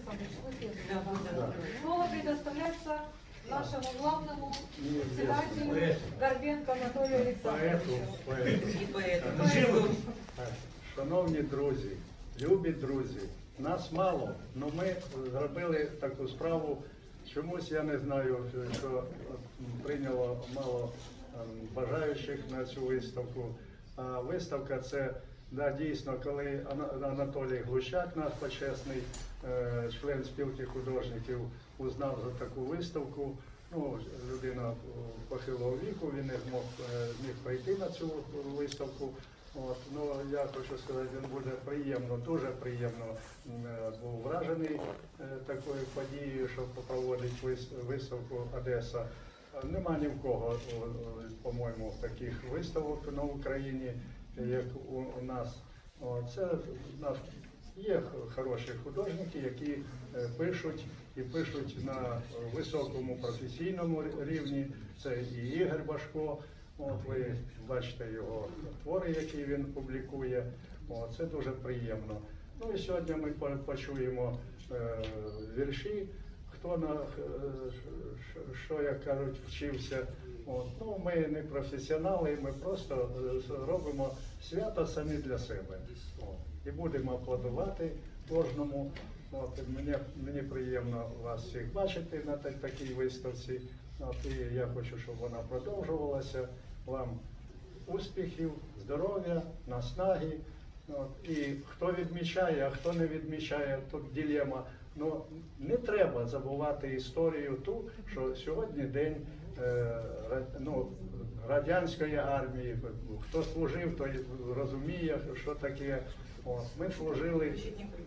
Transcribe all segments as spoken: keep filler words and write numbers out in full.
Александрович, вы первый. Да. Слово предоставляется нашему главному председателю Горбенко Анатолию Александровичу. І поету. Шановні друзі, любі друзі, нас мало, але ми зробили таку справу. Чомусь я не знаю, що прийняло мало бажаючих на цю виставку. А виставка це, да, дійсно, коли Анатолій Глущак, наш почесний член спілки художників, узнав за таку виставку. Ну, людина похилого віку, він не змог міг прийти на цю виставку. От, ну, я хочу сказати, він буде приємно, дуже приємно був вражений такою подією, що проводить виставку Одеса. Нема ні в кого, по-моєму, таких виставок на Україні, як у, у нас. От, це наш, є хороші художники, які пишуть і пишуть на високому професійному рівні. Це і Ігор Башко. От ви бачите його твори, які він публікує. О, це дуже приємно. Ну і сьогодні ми почуємо е, вірші, хто на е, що, як кажуть, вчився. От, ну, ми не професіонали, ми просто робимо свято самі для себе. От, і будемо аплодувати кожному. От, мені, мені приємно вас всіх бачити на так, такій виставці. От, і я хочу, щоб вона продовжувалася. Вам успіхів, здоров'я, наснаги. От, і хто відмічає, а хто не відмічає, тут дилема. Ну, не треба забувати історію ту, що сьогодні день е, ну, радянської армії. Хто служив, той розуміє, що таке. От, ми служили,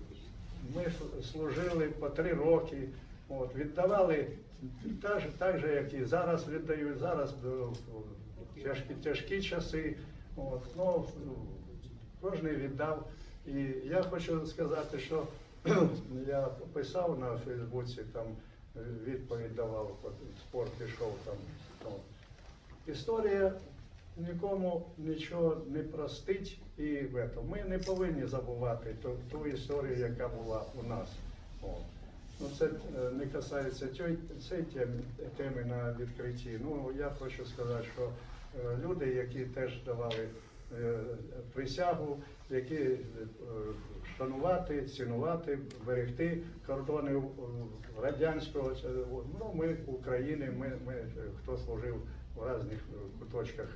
ми служили по три роки. От, віддавали так, так же, як і зараз віддають, зараз тяжкі, тяжкі часи. От, ну, кожен віддав. І я хочу сказати, що я писав на Фейсбуці, там відповідь давав, спорт пішов там. От. Історія нікому нічого не простить, і в этом. Ми не повинні забувати ту, ту історію, яка була у нас. От. Ну, це не касається цієї теми, теми на відкритті. Ну, я хочу сказати, що люди, які теж давали присягу, які шанувати, цінувати, берегти кордони радянського, ну, ми України, ми, ми, хто служив в різних куточках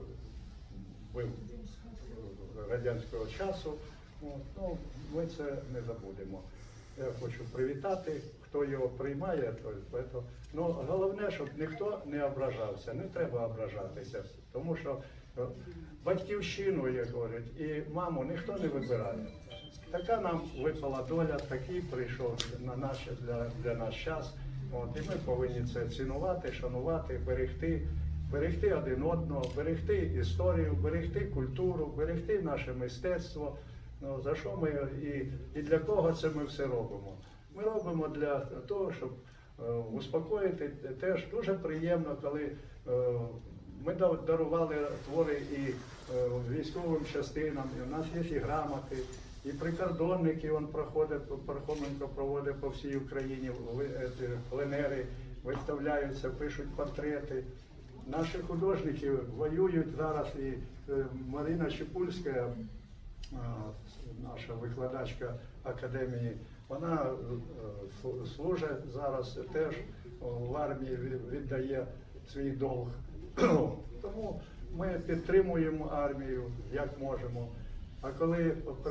радянського часу, ну, ми це не забудемо. Я хочу привітати, хто його приймає, то, то, ну, головне, щоб ніхто не ображався, не треба ображатися, тому що батьківщину, як говорять, і маму ніхто не вибирає. Така нам випала доля, такий прийшов на наш, для, для нас час. От, і ми повинні це цінувати, шанувати, берегти, берегти один одного, берегти історію, берегти культуру, берегти наше мистецтво. Ну, за що ми і, і для кого це ми все робимо? Ми робимо для того, щоб е, успокоїти. Теж дуже приємно, коли е, ми дарували твори і е, військовим частинам, і у нас є і грамоти, і прикордонники, він проходить, Пархоменко проводить по всій Україні, пленери виставляються, пишуть портрети. Наші художники воюють зараз, і е, Марина Чепульська, наша викладачка академії, вона служить зараз теж в армії, віддає свій долг. Тому ми підтримуємо армію, як можемо. А коли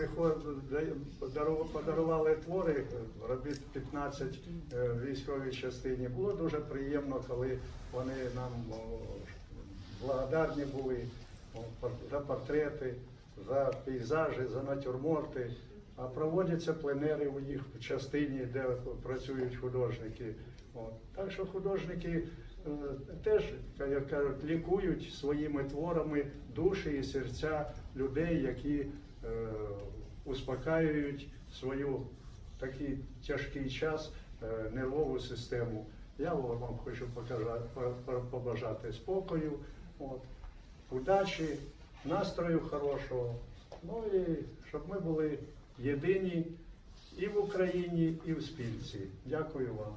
подарували твори, робіт п'ятнадцять військовій частині, було дуже приємно, коли вони нам благодарні були за портрети, за пейзажі, за натюрморти, а проводяться пленери у їх частині, де працюють художники. От. Так що художники е, теж, як кажуть, лікують своїми творами душі і серця людей, які е, успокаюють свою такий тяжкий час, е, нервову систему. Я вам хочу показати, побажати спокою, от, удачі, настрою хорошого, ну і щоб ми були єдині і в Україні, і в спілці. Дякую вам.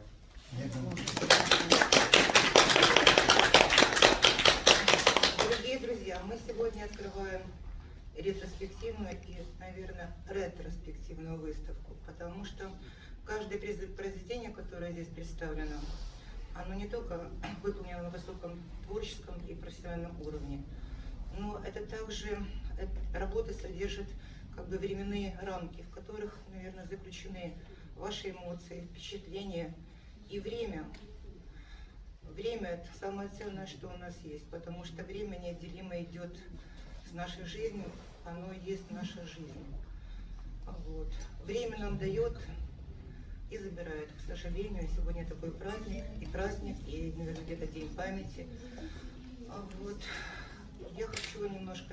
Дорогие друзья, мы сегодня открываем ретроспективную и, наверное, ретроспективную выставку, потому что каждое произведение, которое здесь представлено, оно не только выполнено на высоком творческом и профессиональном уровне, но это также, работа содержит как бы временные рамки, в которых, наверное, заключены ваши эмоции, впечатления и время. Время – это самое ценное, что у нас есть, потому что время неотделимо идет с нашей жизнью, оно и есть наша жизнь. Вот. Время нам дает и забирает, к сожалению. Сегодня такой праздник, и праздник, и, наверное, где-то день памяти. Вот. Я хочу немножко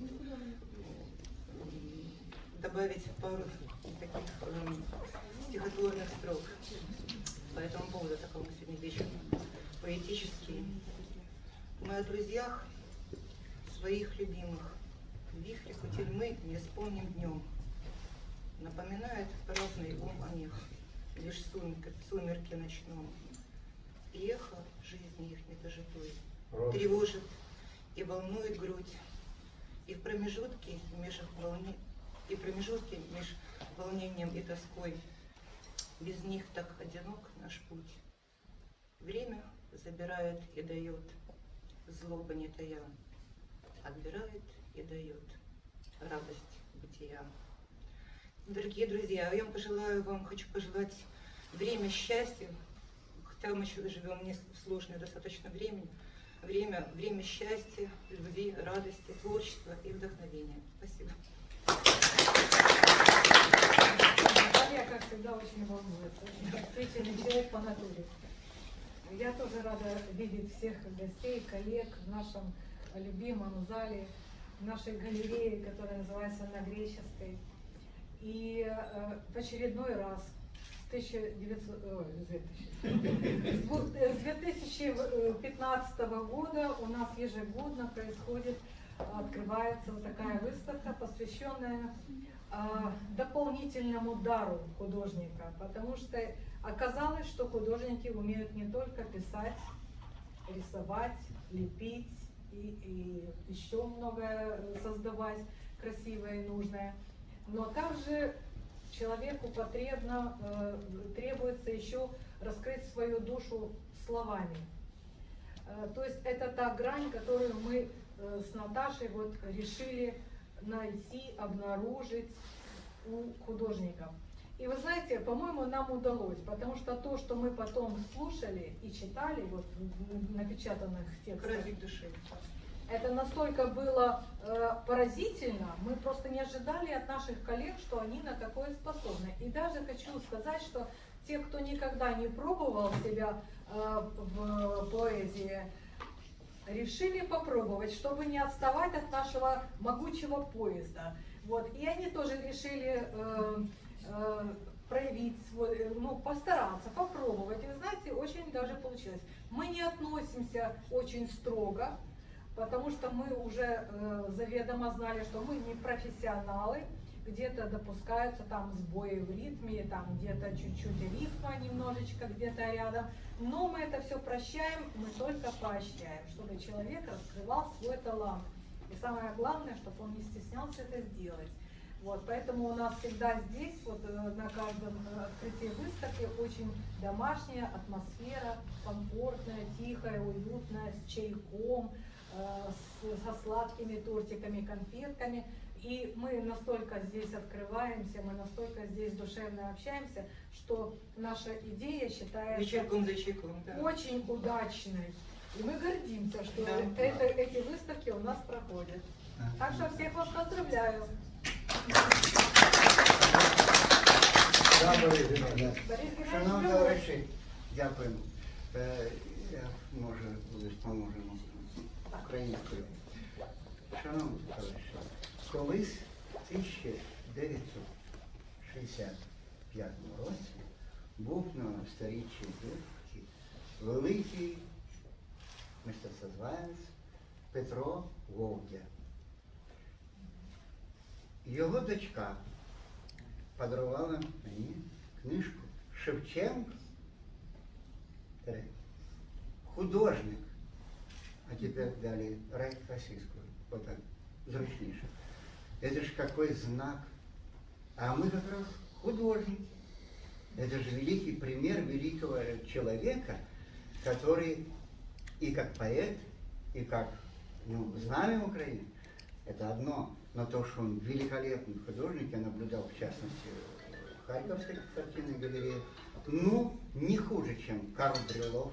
добавить пару таких э, стихотворных строк по этому поводу, такого сегодня вечер поэтический. Мы о друзьях своих любимых, в вихре кутерьмы не вспомним днем. Напоминает праздный ум о них, лишь сумерки, сумерки ночном. И эхо жизни их нетожитой тревожит и волнует грудь. И в промежутке меж волне... и промежутки меж волнением и тоской без них так одинок наш путь. Время забирает и дает, злоба не тая, отбирает и дает радость бытия. Дорогие друзья, я пожелаю вам, хочу пожелать время счастья, хотя мы еще живем не в сложное достаточно времени, время, время счастья, любви, радости, творчества и вдохновения. Спасибо. Я, как всегда, очень волнуется, очень чувствительный человек по натуре. Я тоже рада видеть всех гостей, коллег в нашем любимом зале, в нашей галерее, которая называется «На Греческой». И э, в очередной раз с, тысяча девятьсот, ой, с две тысячи пятнадцатого года у нас ежегодно происходит, открывается вот такая выставка, посвященная э, дополнительному дару художника, потому что оказалось, что художники умеют не только писать, рисовать, лепить и, и еще многое создавать красивое и нужное, но также человеку потребно, э, требуется еще раскрыть свою душу словами. Э, то есть это та грань, которую мы э, с Наташей вот решили найти, обнаружить у художников. И вы знаете, по-моему, нам удалось, потому что то, что мы потом слушали и читали вот в напечатанных текстах, души. Это настолько было э, поразительно, мы просто не ожидали от наших коллег, что они на такое способны. И даже хочу сказать, что те, кто никогда не пробовал себя э, в поэзии, решили попробовать, чтобы не отставать от нашего могучего поезда. Вот. И они тоже решили э, э, проявить свой, ну, постараться, попробовать. И вы знаете, очень даже получилось. Мы не относимся очень строго, потому что мы уже э, заведомо знали, что мы не профессионалы, где-то допускаются там сбои в ритме, там где-то чуть-чуть рифма немножечко где-то рядом, но мы это все прощаем, мы только поощряем, чтобы человек раскрывал свой талант. И самое главное, чтобы он не стеснялся это сделать. Вот, поэтому у нас всегда здесь, вот на каждом открытии выставки, очень домашняя атмосфера, комфортная, тихая, уютная, с чайком, со сладкими тортиками, конфетками. И мы настолько здесь открываемся, мы настолько здесь душевно общаемся, что наша идея считается вечерком за чайком, да, очень удачной. И мы гордимся, что да, это, эти выставки у нас проходят. Так что всех вас поздравляю. Да, Борис Геннадійович. Шановні товариші, дякуємо. Я, може, колись поможемо українською. Шановні товариші, колись в тисяча дев'ятсот шістдесят п'ятому році був на сторіччі Бухті великий мистецтвознавець Петро Вовдя. Його дочка подарували мені книжку Шевченко, художник, а тепер далі рай російською, отак, зручніше. Это же какой знак. А мы как раз художник. Это же великий пример великого человека, который и как поэт, и как ну, знамя Украины, это одно. Но то, что он великолепный художник, я наблюдал, в частности, в Харьковской картинной галерее, ну, не хуже, чем Карл Брюлов,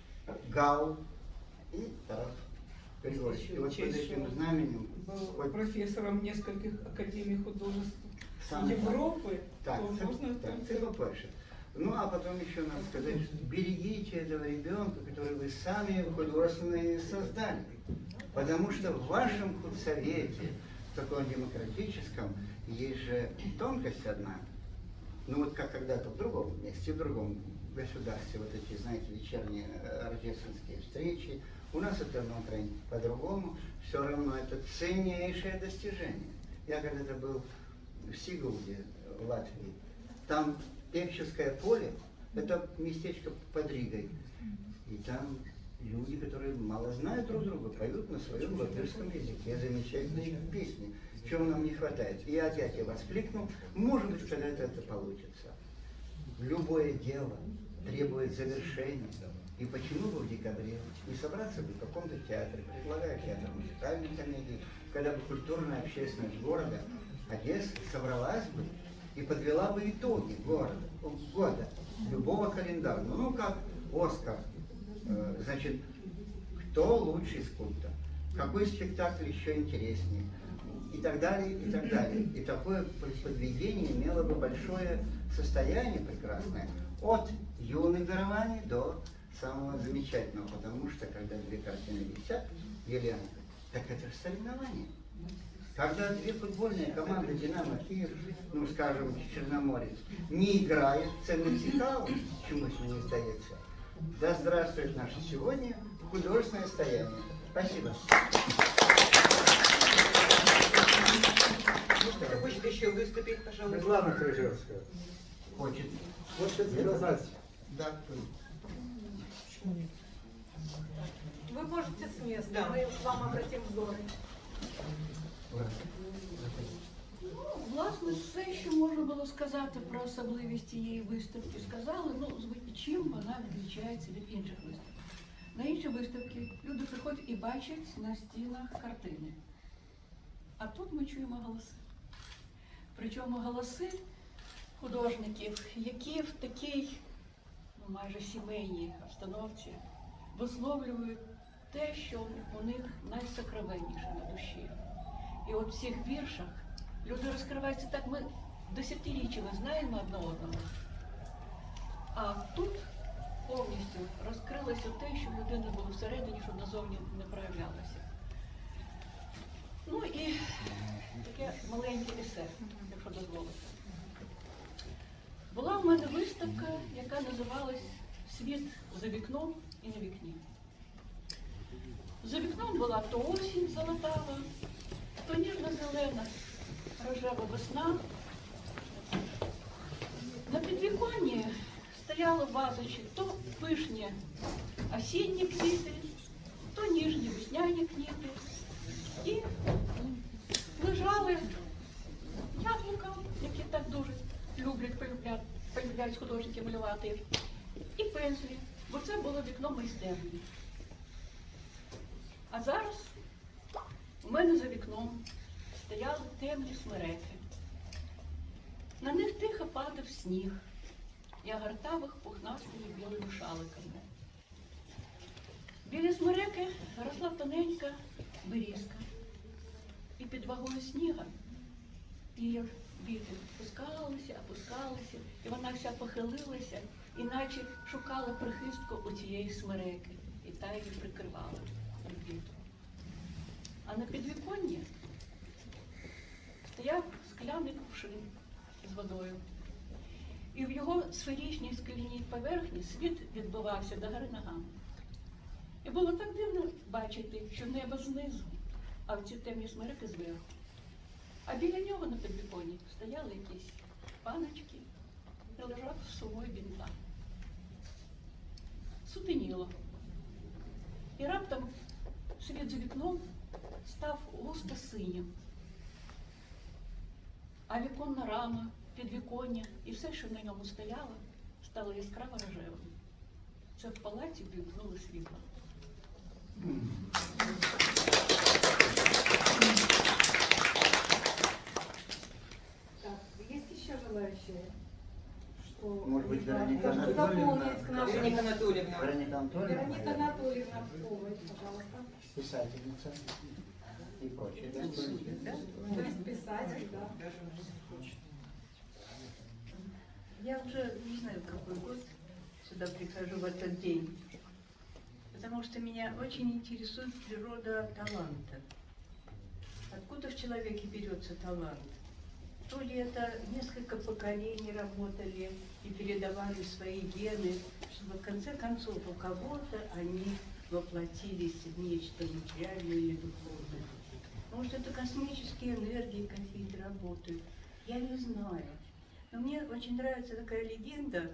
Гау и Тарас Григорьевич. И вот под этим знаменем... Был вот, профессором нескольких академий художеств сам, Европы, так, то це, можно так, там... це по-перше. Ну, а потом еще надо сказать, что берегите этого ребенка, который вы сами художественно создали. Потому что в вашем худсовете, в таком демократическом, есть же тонкость одна. Ну, вот как когда-то в другом месте, в другом государстве, вот эти, знаете, вечерние рождественские встречи, у нас это на Украине по-другому, все равно это ценнейшее достижение. Я когда-то был в Сигулде, в Латвии, там Певческое поле, это местечко под Ригой, и там люди, которые мало знают друг друга, поют на своем латышском языке замечательные песни. Чего нам не хватает? И опять я воскликнул, может быть, когда-то это получится. Любое дело требует завершения. И почему бы в декабре не собраться бы в каком-то театре, предлагаю театр музыкальной комедии, когда бы культурная общественность города Одессы собралась бы и подвела бы итоги города, года, любого календарного. Ну, как Оскар, э, значит, кто лучший скульптор, какой спектакль еще интереснее, и так далее, и так далее. И такое подведение имело бы большое состояние прекрасное, от юных дарований до самого замечательного, потому что, когда две картины висят, Елена, так это же соревнование. Когда две футбольные команды «Динамо Киев», ну, скажем, «Черноморец», не играют, це не цікаво, чомусь мені здається. Да здравствует наше сегодня художественное стояние. Спасибо. Кто хочет еще выступить, пожалуйста? Светлана Крыжевская. Хочет. Хочет сказать. Да. Вы можете с места, Да. мы к вам обратим взоры. Ну, власне, все, що можна було сказати про особливість цієї виставки, сказали, ну, звичайно, чим вона відрізняється від інших виставок. На інші виставки люди приходять і бачать на стінах картини. А тут ми чуємо голоси. Причому голоси художників, які в такій, ну, майже сімейній обстановці висловлюють те, що у них найсокровенніше на душі. І от в цих віршах люди розкриваються так, ми десятиріччями знаємо одне одного. А тут повністю розкрилося те, що в людини було всередині, що назовні не проявлялося. Ну і таке маленьке есе, якщо дозволите. Була в мене виставка, яка називалась «Світ за вікном і на вікні». За вікном була то осінь золотава, то ніжно-зелена рожева весна. На підвіконні стояли вазочки то пишні осінні квіти, то ніжні весняні квіти. І лежали яблука, які так дуже люблять, полюблять, полюблять художники малювати, і пензлі, бо це було вікно майстерні. А зараз у мене за вікном стояли темні смереки. На них тихо падав сніг. Я гортав їх пухнастими білими шаликами. Біля смереки росла тоненька берізка. І під вагою сніга її віти спускалися, опускалися, і вона вся похилилася, іначе шукала прихистку у цієї смереки, і та її прикривала від вітру. А на підвіконні стояв скляний кувшин з водою. І в його сферичній скляній поверхні світ відбивався догори ногами. І було так дивно бачити, що небо знизу, а в ці темні смереки зверху. А біля нього на підвіконні стояли якісь паночки і лежав сувой бінта. Сутеніло. І раптом світ за вікном став густо синім. А віконна рама, підвіконня і все, що на ньому стояло, стало яскраво рожевим. Це в палаці ввімкнули світло. Так, есть еще желающие? Что Может быть, да, Вероника что Анатольевна? дополнить к нашему... Вероника Анатольевна. Вероника Анатольевна. Вероника Анатольевна, Коваль, пожалуйста. Писательница и прочее. Да? Да? То есть писатель, да. Я уже не знаю, какой год сюда прихожу в этот день, потому что меня очень интересует природа таланта. Откуда в человеке берется талант? То ли это несколько поколений работали и передавали свои гены, чтобы в конце концов у кого-то они воплотились в нечто материальное или духовное. Может, это космические энергии какие-то работают, я не знаю. Но мне очень нравится такая легенда.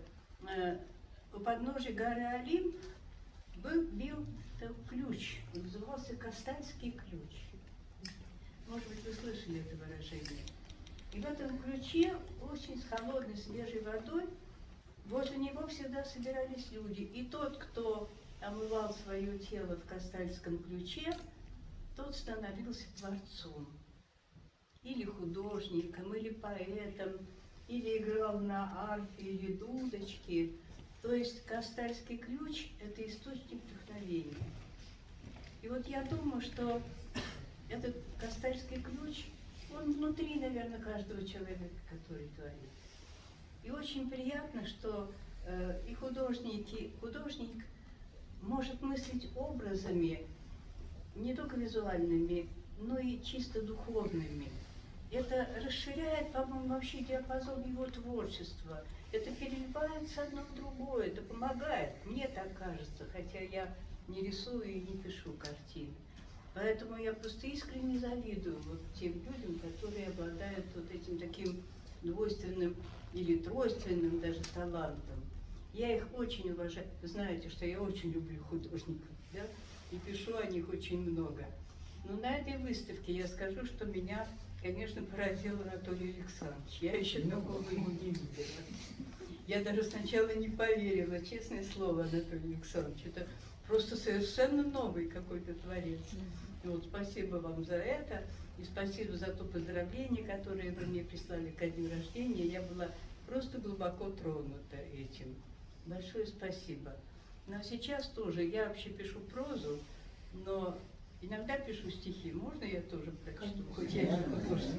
У подножия горы Олимп был, бил ключ, он назывался Кастальский ключ. Может быть, вы слышали это выражение. И в этом ключе, очень с холодной, свежей водой, возле него всегда собирались люди. И тот, кто омывал свое тело в Кастальском ключе, тот становился творцом. Или художником, или поэтом, или играл на арфе или дудочке. То есть Кастальский ключ – это источник вдохновения. И вот я думаю, что этот Кастальский ключ, он внутри, наверное, каждого человека, который творит. И очень приятно, что э, и художники, художник может мыслить образами, не только визуальными, но и чисто духовными. Это расширяет, по-моему, вообще диапазон его творчества. Это переливается одно в другое, это помогает. Мне так кажется, хотя я не рисую и не пишу картины. Поэтому я просто искренне завидую вот тем людям, которые обладают вот этим таким двойственным или тройственным даже талантом. Я их очень уважаю. Вы знаете, что я очень люблю художников, да? И пишу о них очень много. Но на этой выставке я скажу, что меня, конечно, поразил Анатолий Александрович. Я еще такого ему не видела. Я даже сначала не поверила, честное слово, Анатолий Александрович. Это просто совершенно новый какой-то творец. И вот спасибо вам за это. И спасибо за то поздравление, которое вы мне прислали ко дню рождения. Я была просто глубоко тронута этим. Большое спасибо. Ну а сейчас тоже, я вообще пишу прозу, но иногда пишу стихи. Можно я тоже прочту? Хоть я не художник.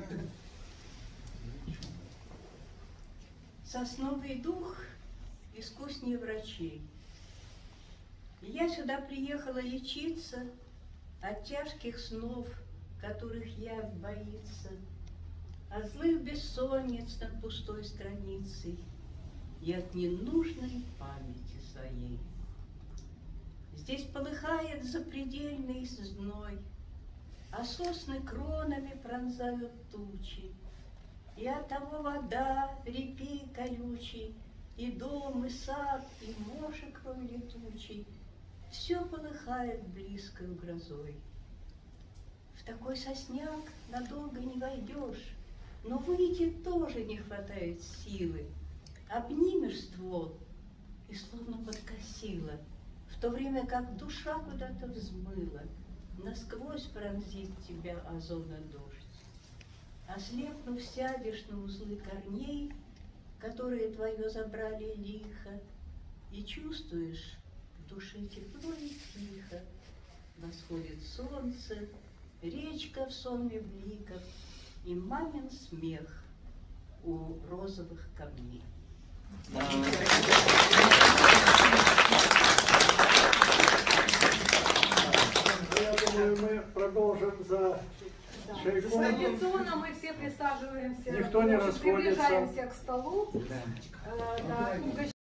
Сосновый дух искуснее врачей. И я сюда приехала лечиться от тяжких снов, которых явь боится, от злых бессонниц над пустой страницей и от ненужной памяти своей. Здесь полыхает запредельный зной, а сосны кронами пронзают тучи, и оттого вода, репей колючий, и дом, и сад, и мошек рой летучий, все полыхает близкой грозой. В такой сосняк надолго не войдешь, но выйти тоже не хватает силы. Обнимешь ствол и словно подкосило, в то время как душа куда-то взмыла, насквозь пронзит тебя озона дождь. Ослепнув, сядешь на узлы корней, которые твое забрали лихо, и чувствуешь в душе тепло и тихо. Восходит солнце, речка в сонме бликов и мамин смех у розовых камней. Я думаю, мы продолжим за чайком. Традиционно мы все присаживаемся, Никто не в общем, расходится. приближаемся к столу. Да. Э, да,